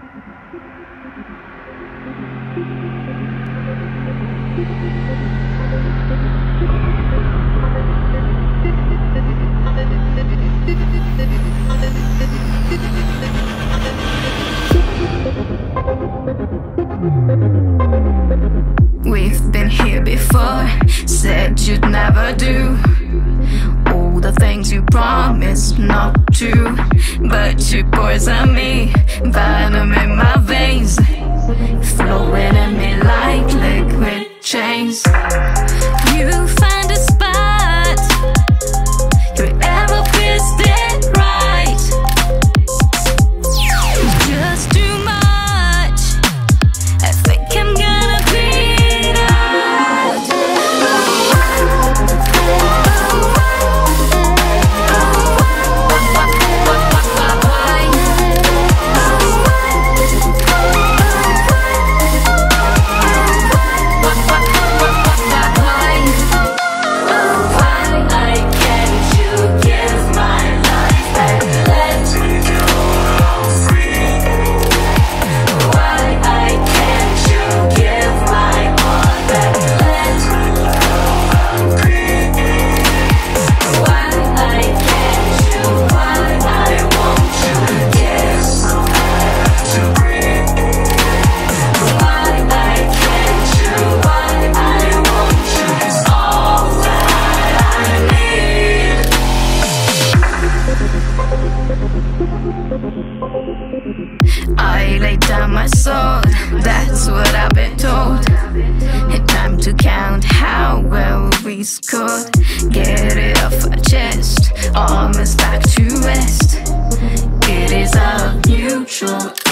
We've been here before, said you'd never do all the things you promised not to, but you poison me, venom in my veins, flowing in me like liquid chains. You find a spot, you ever pierced it right, just too much, I think I'm gonna bleed out. I laid down my sword, that's what I've been told. It's time to count how well we scored. Get it off our chest, almost back to rest. It is a mutual